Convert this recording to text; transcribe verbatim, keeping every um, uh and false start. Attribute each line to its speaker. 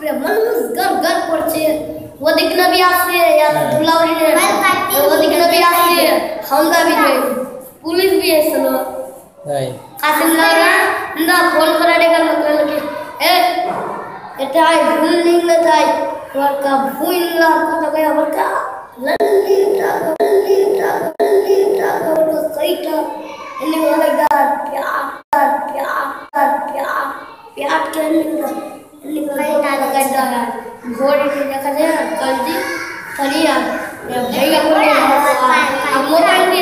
Speaker 1: मनुष्य घर घर पड़ছে वो देखना भी आसे या दुलावरी ने वो देखना भी आसे हमदा भी है पुलिस भी है चलो
Speaker 2: नहीं
Speaker 1: कासिम लगा ना फोन करा देगा मतलब लगे ए এটা বিল্ডিং না তাই ওরকা ভুইলা কথা কই আমারকা লল্লিটা লল্লিটা লল্লিটা ওরকা কইটা এনে ওলাগা প্যার প্যার প্যার প্যার प्यार के निकल ना करता है घोड़े के देखा जाए कल जी खड़िया भैया को मोबाइल